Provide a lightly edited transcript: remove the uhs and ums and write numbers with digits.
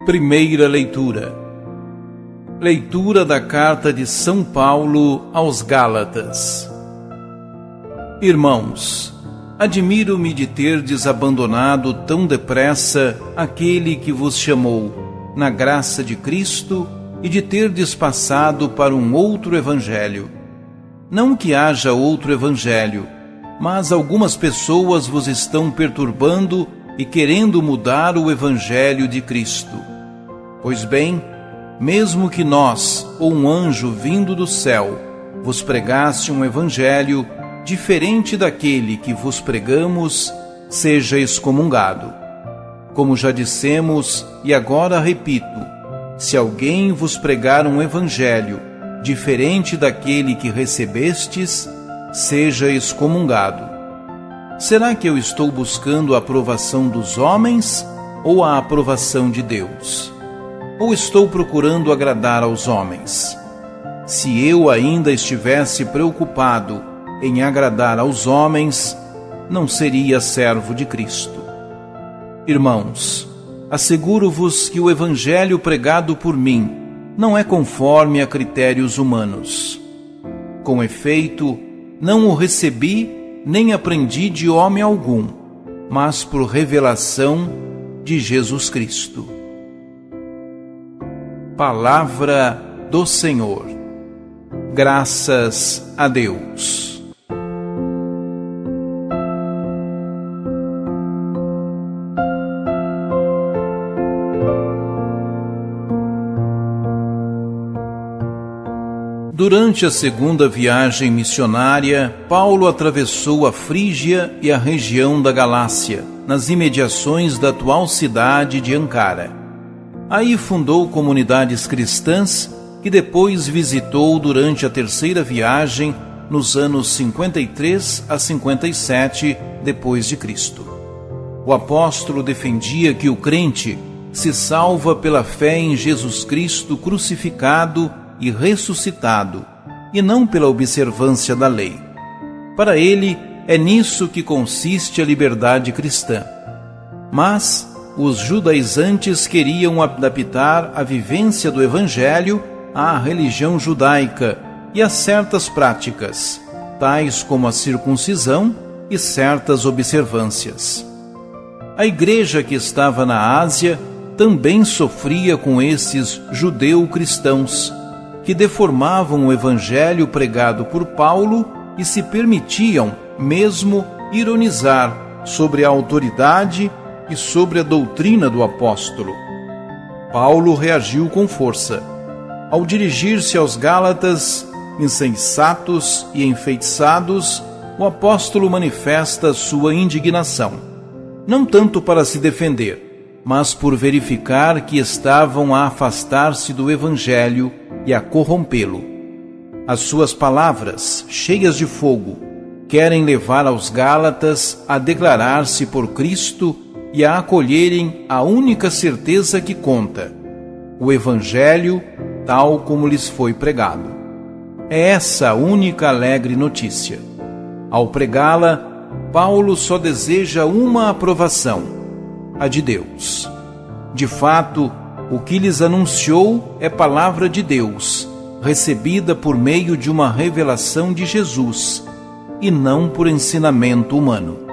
Primeira leitura. Leitura da carta de São Paulo aos Gálatas. Irmãos, admiro-me de terdes abandonado tão depressa aquele que vos chamou, na graça de Cristo, e de terdes passado para um outro evangelho. Não que haja outro evangelho, mas algumas pessoas vos estão perturbando e querendo mudar o evangelho de Cristo. Pois bem, mesmo que nós, ou um anjo vindo do céu, vos pregasse um evangelho diferente daquele que vos pregamos, seja excomungado. Como já dissemos, e agora repito, se alguém vos pregar um evangelho diferente daquele que recebestes, seja excomungado. Será que eu estou buscando a aprovação dos homens ou a aprovação de Deus? Ou estou procurando agradar aos homens? Se eu ainda estivesse preocupado em agradar aos homens, não seria servo de Cristo. Irmãos, asseguro-vos que o evangelho pregado por mim não é conforme a critérios humanos. Com efeito, não o recebi nem aprendi de homem algum, mas por revelação de Jesus Cristo. Palavra do Senhor. Graças a Deus. Durante a segunda viagem missionária, Paulo atravessou a Frígia e a região da Galácia, nas imediações da atual cidade de Ankara. Aí fundou comunidades cristãs que depois visitou durante a terceira viagem nos anos 53 a 57 depois de Cristo. O apóstolo defendia que o crente se salva pela fé em Jesus Cristo crucificado e ressuscitado, e não pela observância da lei. Para ele, é nisso que consiste a liberdade cristã. Mas os judaizantes queriam adaptar a vivência do Evangelho à religião judaica e a certas práticas, tais como a circuncisão e certas observâncias. A igreja que estava na Ásia também sofria com esses judeu-cristãos, que deformavam o Evangelho pregado por Paulo e se permitiam mesmo ironizar sobre a autoridade e sobre a doutrina do apóstolo. Paulo reagiu com força. Ao dirigir-se aos Gálatas, insensatos e enfeitiçados, o apóstolo manifesta sua indignação, não tanto para se defender, mas por verificar que estavam a afastar-se do Evangelho e a corrompê-lo. As suas palavras, cheias de fogo, querem levar aos Gálatas a declarar-se por Cristo e a acolherem a única certeza que conta, o Evangelho tal como lhes foi pregado. É essa a única alegre notícia. Ao pregá-la, Paulo só deseja uma aprovação, a de Deus. De fato, o que lhes anunciou é palavra de Deus, recebida por meio de uma revelação de Jesus, e não por ensinamento humano.